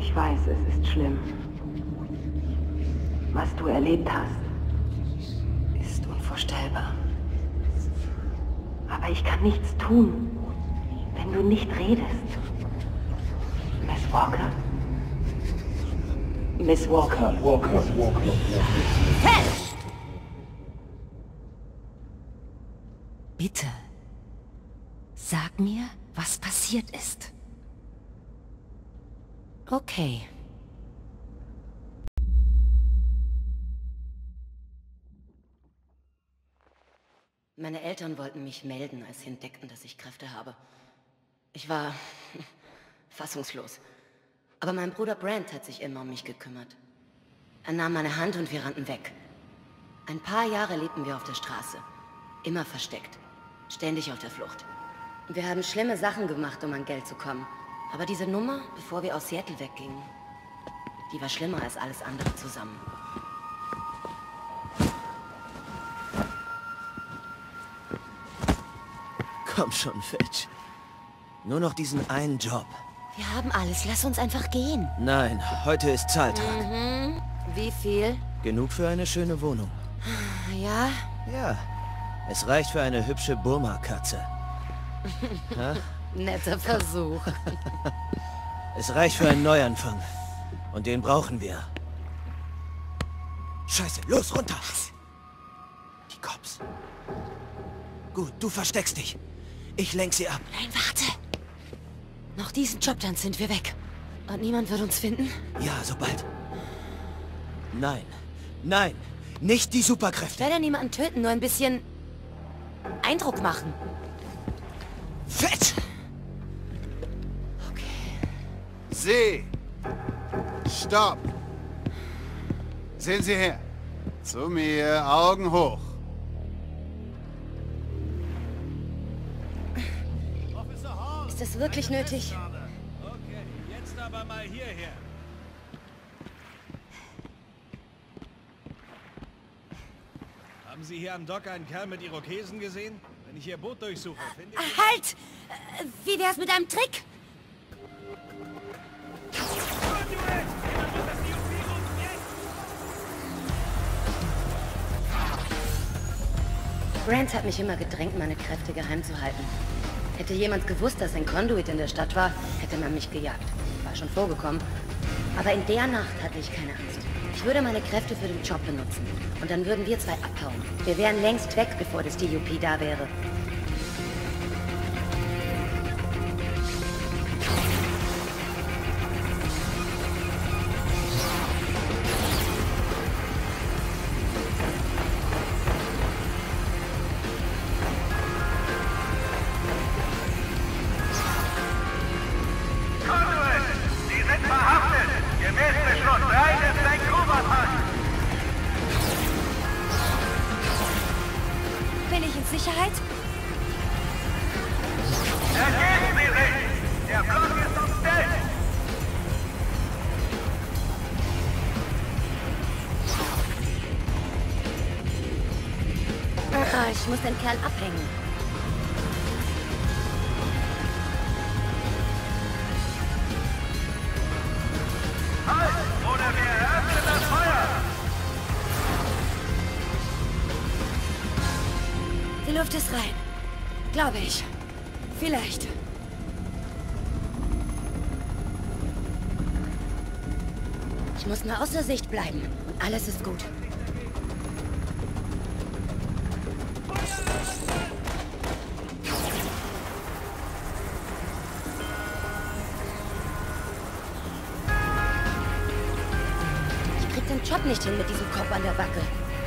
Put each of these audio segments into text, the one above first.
Ich weiß, es ist schlimm. Was du erlebt hast, ist unvorstellbar. Aber ich kann nichts tun, wenn du nicht redest. Miss Walker? Miss Walker. Hey! Bitte, sag mir, was passiert ist. Okay. Meine Eltern wollten mich melden, als sie entdeckten, dass ich Kräfte habe. Ich war fassungslos. Aber mein Bruder Brent hat sich immer um mich gekümmert. Er nahm meine Hand und wir rannten weg. Ein paar Jahre lebten wir auf der Straße. Immer versteckt. Ständig auf der Flucht. Wir haben schlimme Sachen gemacht, um an Geld zu kommen. Aber diese Nummer, bevor wir aus Seattle weggingen, die war schlimmer als alles andere zusammen. Komm schon, Fitch. Nur noch diesen einen Job. Wir haben alles, lass uns einfach gehen. Nein, heute ist Zahltag. Mhm. Wie viel? Genug für eine schöne Wohnung. Ja? Ja, es reicht für eine hübsche Burma-Katze. Netter Versuch. Es reicht für einen Neuanfang. Und den brauchen wir. Scheiße, los, runter! Die Cops. Gut, du versteckst dich. Ich lenk sie ab. Nein, warte. Noch diesen Job, dann sind wir weg. Und niemand wird uns finden? Ja, sobald. Nein, nein, nicht die Superkräfte. Ich werde niemanden töten, nur ein bisschen Eindruck machen. Fetch! Okay. Sie! Stopp! Sehen Sie her. Zu mir, Augen hoch. Ist das wirklich nötig? Okay, jetzt aber mal hierher. Haben Sie hier am Dock einen Kerl mit Irokesen gesehen? Wenn ich Ihr Boot durchsuche, finde ich... Halt! Wie wär's mit einem Trick? Brent hat mich immer gedrängt, meine Kräfte geheim zu halten. Hätte jemand gewusst, dass ein Conduit in der Stadt war, hätte man mich gejagt. War schon vorgekommen. Aber in der Nacht hatte ich keine Angst. Ich würde meine Kräfte für den Job benutzen. Und dann würden wir zwei abhauen. Wir wären längst weg, bevor das DUP da wäre. Bin ich in Sicherheit? Ergeben Sie sich! Der Block ist umstellt! Ich muss den Kerl abhängen. Halt! Oder wir eröffnen das Feuer! Die Luft ist rein. Glaube ich. Vielleicht. Ich muss nur außer Sicht bleiben. Und alles ist gut. Ich krieg den Job nicht hin mit diesem Kopf an der Backe.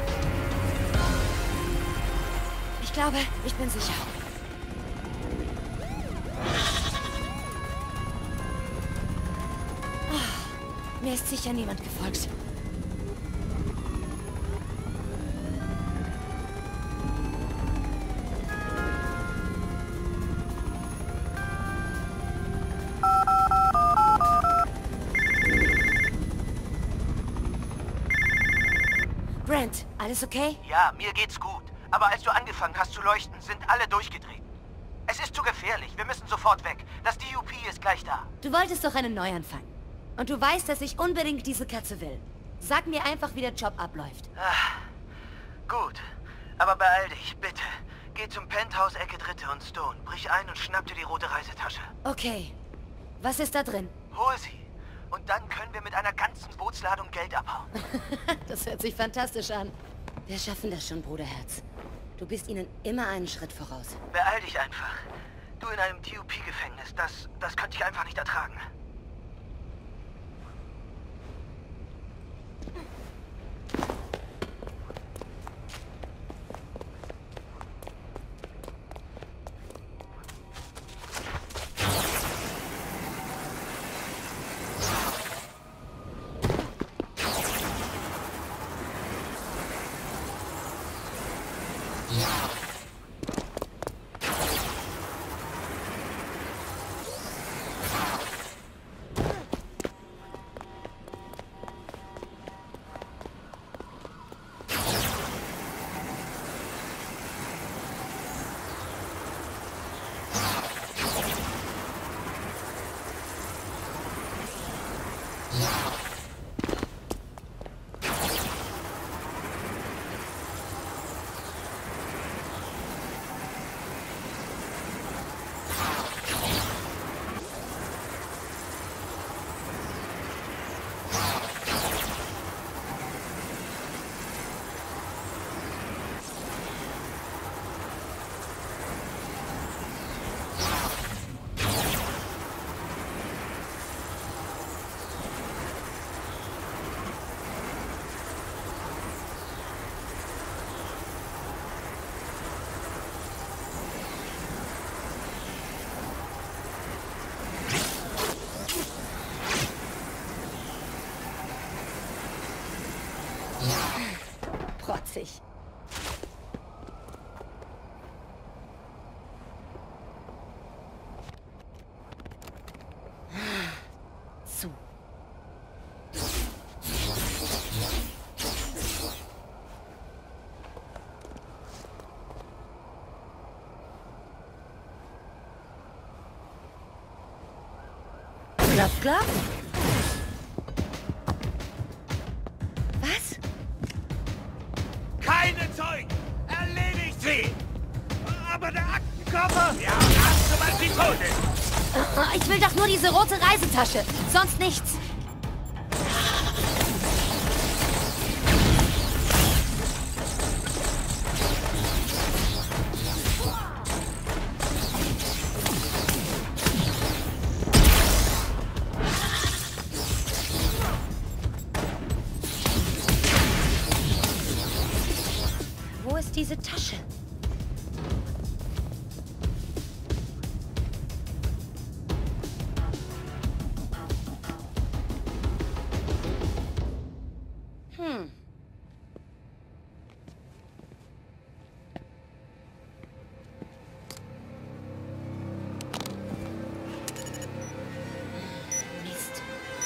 Ich glaube, ich bin sicher. Oh, mir ist sicher niemand gefolgt. Brent, alles okay? Ja, mir geht's gut. Aber als du angefangen hast zu leuchten, sind alle durchgedreht. Es ist zu gefährlich. Wir müssen sofort weg. Das DUP ist gleich da. Du wolltest doch einen Neuanfang. Und du weißt, dass ich unbedingt diese Katze will. Sag mir einfach, wie der Job abläuft. Gut. Aber beeil dich, bitte. Geh zum Penthouse Ecke 3. und Stone. Brich ein und schnapp dir die rote Reisetasche. Okay. Was ist da drin? Hol sie. Und dann können wir mit einer ganzen Bootsladung Geld abhauen. Das hört sich fantastisch an. Wir schaffen das schon, Bruderherz. Du bist ihnen immer einen Schritt voraus. Beeil dich einfach. Du in einem TUP-Gefängnis, das könnte ich einfach nicht ertragen. Protzig. Zu. Klopf, klopf. Was? Keine Zeugen! Erledigt sie! Aber der Aktenkoffer! Ja, erst sobald sie tot ist! Ich will doch nur diese rote Reisetasche. Sonst nichts. Wo ist diese Tasche? Mist.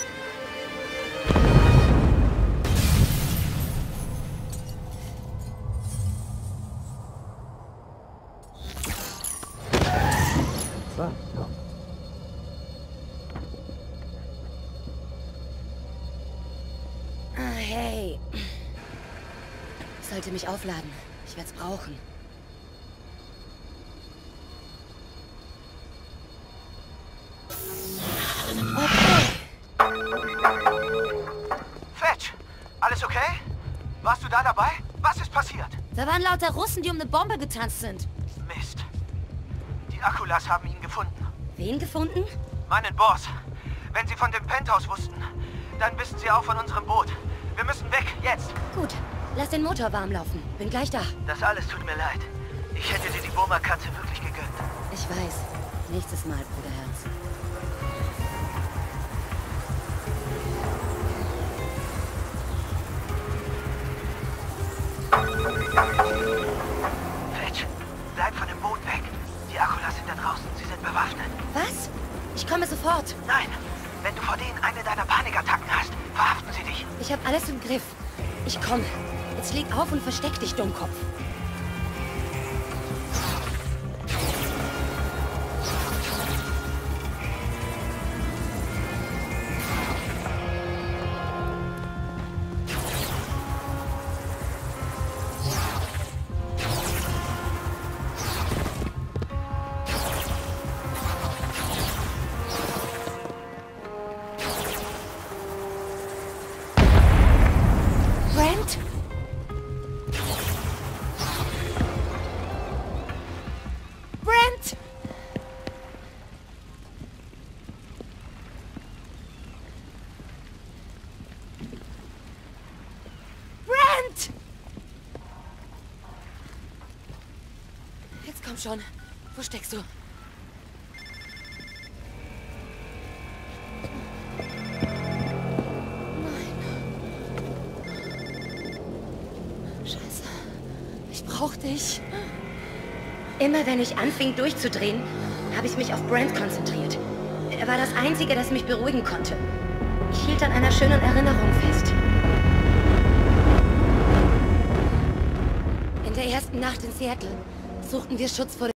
Hey. Ich sollte mich aufladen. Ich werde es brauchen. Fetch, alles okay? Warst du da dabei? Was ist passiert? Da waren lauter Russen, die um eine Bombe getanzt sind. Mist. Die Akulas haben ihn gefunden. Wen gefunden? Meinen Boss. Wenn sie von dem Penthouse wussten, dann wissen sie auch von unserem Boot. Wir müssen weg, jetzt. Gut, lass den Motor warm laufen. Bin gleich da. Das alles tut mir leid. Ich hätte dir die Wurmerkatze wirklich gegönnt. Ich weiß. Nächstes Mal, Bruderherz. Fetch, bleib von dem Boot weg. Die Akulas sind da draußen. Sie sind bewaffnet. Was? Ich komme sofort. Nein, wenn du vor denen eine deiner Panikattacken hast, verhaften sie dich. Ich habe alles im Griff. Ich komme. Jetzt leg auf und versteck dich, Dummkopf. schon. Wo steckst du? Scheiße. Ich brauch dich. Immer wenn ich anfing durchzudrehen, habe ich mich auf Brent konzentriert. Er war das Einzige, das mich beruhigen konnte. Ich hielt an einer schönen Erinnerung fest. In der ersten Nacht in Seattle suchten wir Schutz vor